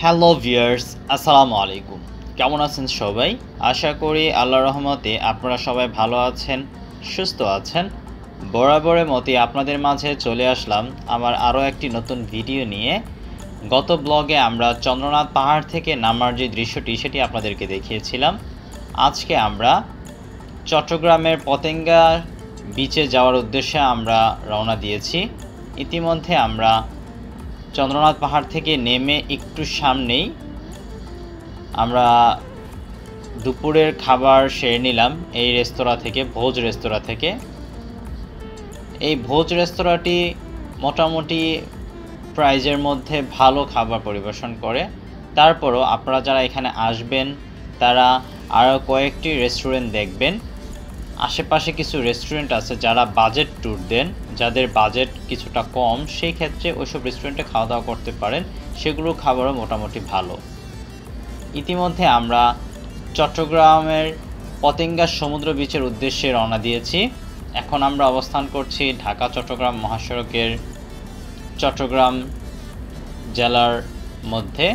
Hello viewers, আসসালামু আলাইকুম। কেমন আছেন সবাই? আশা করি আল্লাহর রহমতে আপনারা সবাই ভালো আছেন, সুস্থ আছেন। বরাবরের মতোই আপনাদের মাঝে চলে আসলাম আমার আরও একটি নতুন ভিডিও নিয়ে। গত ব্লগে আমরা চন্দ্রনাথ পাহাড় থেকে নামার যে দৃশ্যটি সেটি আপনাদেরকে দেখিয়েছিলাম। আজকে আমরা চট্টগ্রামের পতেঙ্গা বিচে যাওয়ার উদ্দেশ্যে আমরা রওনা দিয়েছি। ইতিমধ্যে আমরা চন্দ্রনাথ পাহাড় থেকে নেমে একটু সামনেই আমরা দুপুরের খাবার সেরে নিলাম এই রেস্তোরাঁ থেকে, ভোজ রেস্তোরাঁ থেকে। এই ভোজ রেস্তোরাঁটি মোটামুটি প্রাইজের মধ্যে ভালো খাবার পরিবেশন করে। তারপরও আপনারা যারা এখানে আসবেন তারা আরও কয়েকটি রেস্টুরেন্ট দেখবেন। আশেপাশে কিছু রেস্টুরেন্ট আছে যারা বাজেট ট্যুর দেন, যাদের বাজেট কিছুটা কম, সেই ক্ষেত্রে ওইসব রেস্টুরেন্টে খাওয়া দাওয়া করতে পারেন। সেগুলো খাবারও মোটামুটি ভালো। ইতিমধ্যে আমরা চট্টগ্রামের পতেঙ্গা সমুদ্র বিচের উদ্দেশ্যে রওনা দিয়েছি। এখন আমরা অবস্থান করছি ঢাকা চট্টগ্রাম মহাসড়কের চট্টগ্রাম জেলার মধ্যে।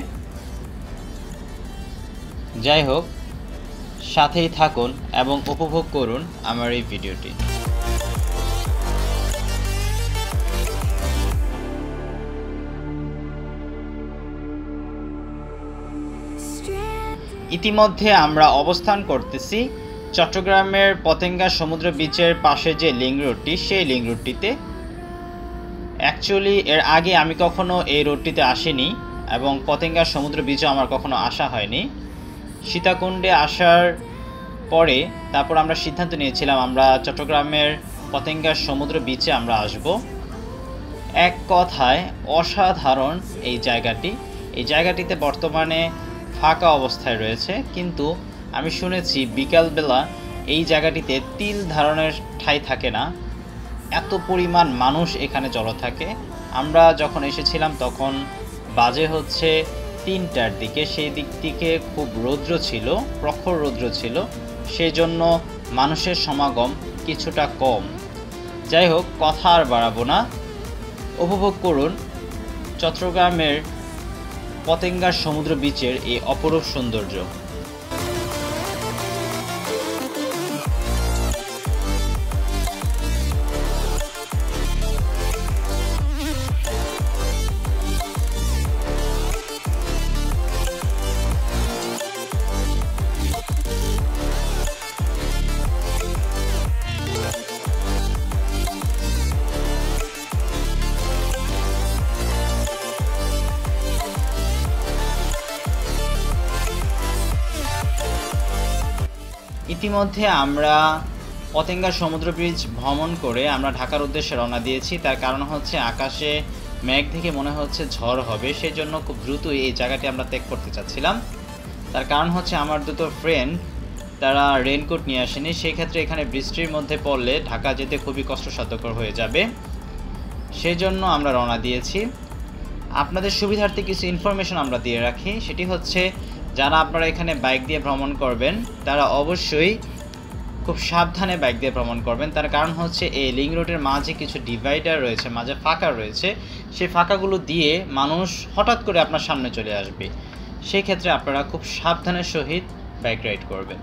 যাই হোক, সাথেই থাকুন এবং উপভোগ করুন আমার এই ভিডিওটি। ইতিমধ্যে আমরা অবস্থান করতেছি চট্টগ্রামের পতেঙ্গা সমুদ্র বিচের পাশে যে লিংক রোডটি, সেই লিংক রোডটিতে। অ্যাকচুয়ালি এর আগে আমি কখনো এই রোডটিতে আসিনি এবং পতেঙ্গা সমুদ্র বিচেও আমার কখনো আসা হয়নি। সীতাকুণ্ডে আসার পরে তারপর আমরা সিদ্ধান্ত নিয়েছিলাম আমরা চট্টগ্রামের পতেঙ্গা সমুদ্র বিচে আমরা আসব। এক কথায় অসাধারণ এই জায়গাটি। এই জায়গাটিতে বর্তমানে ফাঁকা অবস্থায় রয়েছে, কিন্তু আমি শুনেছি বিকালবেলা এই জায়গাটিতে তিল ধারণের ঠাঁই থাকে না, এত পরিমাণ মানুষ এখানে জড়ো থাকে। আমরা যখন এসেছিলাম তখন বাজে হচ্ছে 3টার দিকে। সেই দিক থেকে খুব রৌদ্র ছিল, প্রখর রৌদ্র ছিল, সেই জন্য মানুষের সমাগম কিছুটা কম। যাই হোক, কথা আর বাড়াবো না, উপভোগ করুন চট্টগ্রামের পতেঙ্গার সমুদ্র বিচের এই অপরূপ সৌন্দর্য। ইতিমধ্যে আমরা পতেঙ্গা সমুদ্র ব্রিজ ভ্রমণ করে আমরা ঢাকার উদ্দেশ্যে রওনা দিয়েছি। তার কারণ হচ্ছে আকাশে মেঘ থেকে মনে হচ্ছে ঝড় হবে, সেই জন্য খুব দ্রুতই এই জায়গাটি আমরা ত্যাগ করতে চাচ্ছিলাম। তার কারণ হচ্ছে আমার দুটো ফ্রেন্ড তারা রেইনকোট নিয়ে আসেনি, সেই ক্ষেত্রে এখানে বৃষ্টির মধ্যে পড়লে ঢাকা যেতে খুবই কষ্টসাধ্যকর হয়ে যাবে, সেই জন্য আমরা রওনা দিয়েছি। আপনাদের সুবিধার্থে কিছু ইনফরমেশন আমরা দিয়ে রাখি, সেটি হচ্ছে যারা আপনারা এখানে বাইক দিয়ে ভ্রমণ করবেন তারা অবশ্যই খুব সাবধানে বাইক দিয়ে ভ্রমণ করবেন। তার কারণ হচ্ছে এই লিংক রোডের মাঝে কিছু ডিভাইডার রয়েছে, মাঝে ফাঁকা রয়েছে, সেই ফাঁকাগুলো দিয়ে মানুষ হঠাৎ করে আপনার সামনে চলে আসবে। সেই ক্ষেত্রে আপনারা খুব সাবধানের সহিত বাইক রাইড করবেন।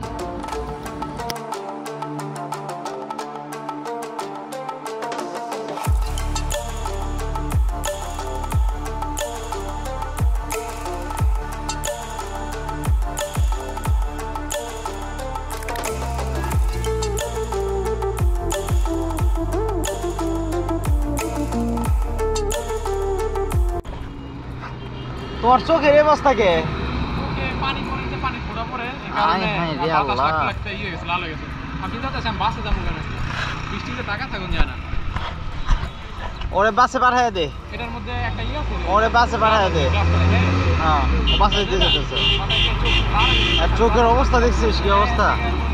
তোর চোখের অবস্থাকে পানি পড়ে পানি ফোটা পড়ে বাতাস লাগতে ইয়ে গেছে, লাল হয়ে গেছে। আপনি যাচ্ছেন আমি বাসে যাবো কেন? বৃষ্টিতে টাকা থাকুন যায় না। ওরে বাসে পাঠায় দে, এটার মধ্যে একটা ইয়ে আছে, ওরে বাসে পাঠায় দে। হ্যাঁ, বাসে দিয়ে যেতেছে। আর চোখের অবস্থা দেখছিস কি অবস্থা?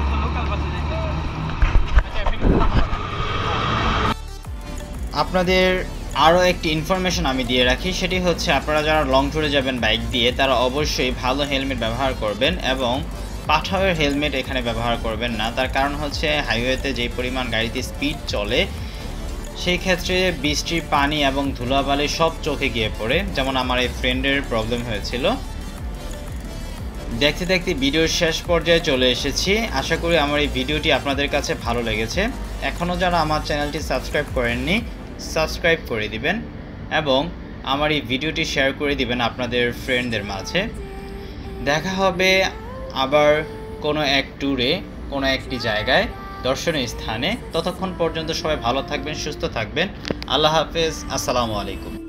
আপনাদের আরও একটি ইনফরমেশন আমি দিয়ে রাখি, সেটি হচ্ছে আপনারা যারা লং ট্যুরে যাবেন বাইক দিয়ে তারা অবশ্যই ভালো হেলমেট ব্যবহার করবেন এবং পাঠাওয়ের হেলমেট এখানে ব্যবহার করবেন না। তার কারণ হচ্ছে হাইওয়েতে যেই পরিমাণ গাড়িতে স্পিড চলে সেই ক্ষেত্রে বৃষ্টির পানি এবং ধুলাবালি সব চোখে গিয়ে পড়ে, যেমন আমার এই ফ্রেন্ডের প্রবলেম হয়েছিল। দেখতে দেখতে ভিডিওর শেষ পর্যায়ে চলে এসেছি। আশা করি আমার এই ভিডিওটি আপনাদের কাছে ভালো লেগেছে। এখনও যারা আমার চ্যানেলটি সাবস্ক্রাইব করেননি সাবস্ক্রাইব করে দিবেন এবং আমার এই ভিডিওটি শেয়ার করে দিবেন আপনাদের ফ্রেন্ডদের মাঝে। দেখা হবে আবার কোনো এক ট্যুরে, কোনো একটি জায়গায়, দর্শনীয় স্থানে। ততক্ষণ পর্যন্ত সবাই ভালো থাকবেন, সুস্থ থাকবেন। আল্লাহ হাফেজ। আসসালামু আলাইকুম।